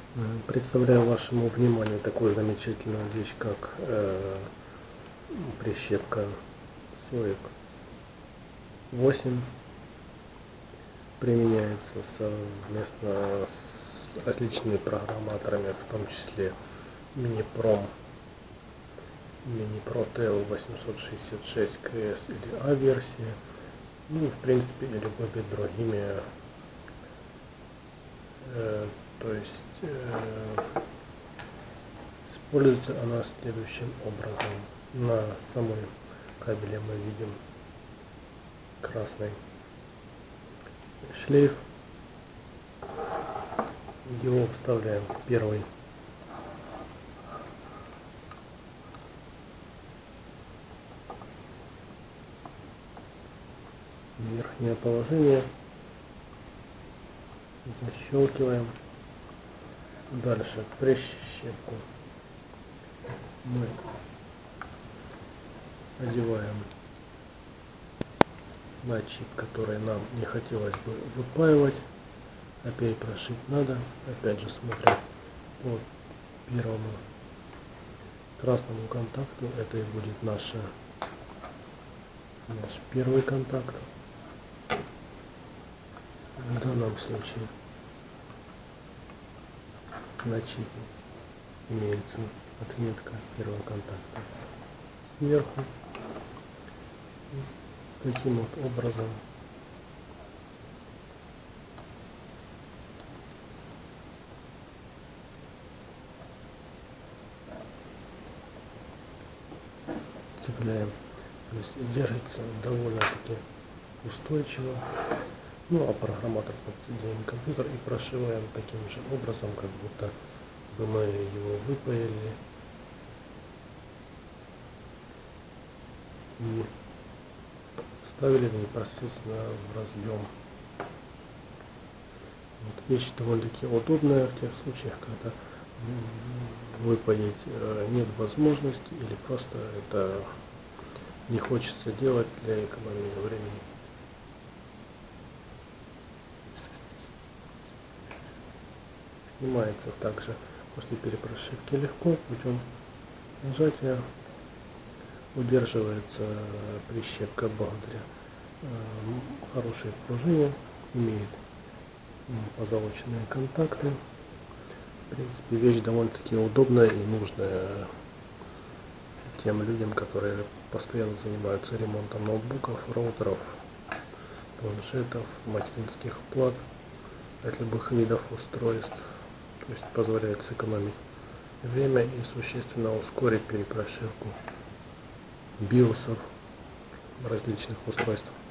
Представляю вашему вниманию такую замечательную вещь, как прищепка Soric 8. Применяется совместно с различными программаторами, в том числе MiniPro TL 866 KS или A-версии, ну, в принципе, и любыми другими. То есть используется она следующим образом. На самой кабеле мы видим красный шлейф. Его вставляем в первый верхнее положение. Защелкиваем. Дальше прищепку мы одеваем на чип, который нам не хотелось бы выпаивать. Опять прошить надо. Опять же смотрим по первому красному контакту. Это и будет наш первый контакт. В данном случае на чипе имеется отметка первого контакта сверху. И таким вот образом цепляем. То есть держится довольно-таки устойчиво. Ну а программатор подсоединяем компьютер и прошиваем таким же образом, как будто бы мы его выпаяли и вставили непосредственно в разъем. Вот вещь довольно-таки удобная в тех случаях, когда выпаять нет возможности или просто это не хочется делать для экономии времени. Снимается также после перепрошивки легко, путем нажатия. Удерживается прищепка благодаря хорошей пружине, имеет позолоченные контакты. В принципе, вещь довольно-таки удобная и нужная тем людям, которые постоянно занимаются ремонтом ноутбуков, роутеров, планшетов, материнских плат от любых видов устройств. То есть позволяет сэкономить время и существенно ускорить перепрошивку биосов различных устройств.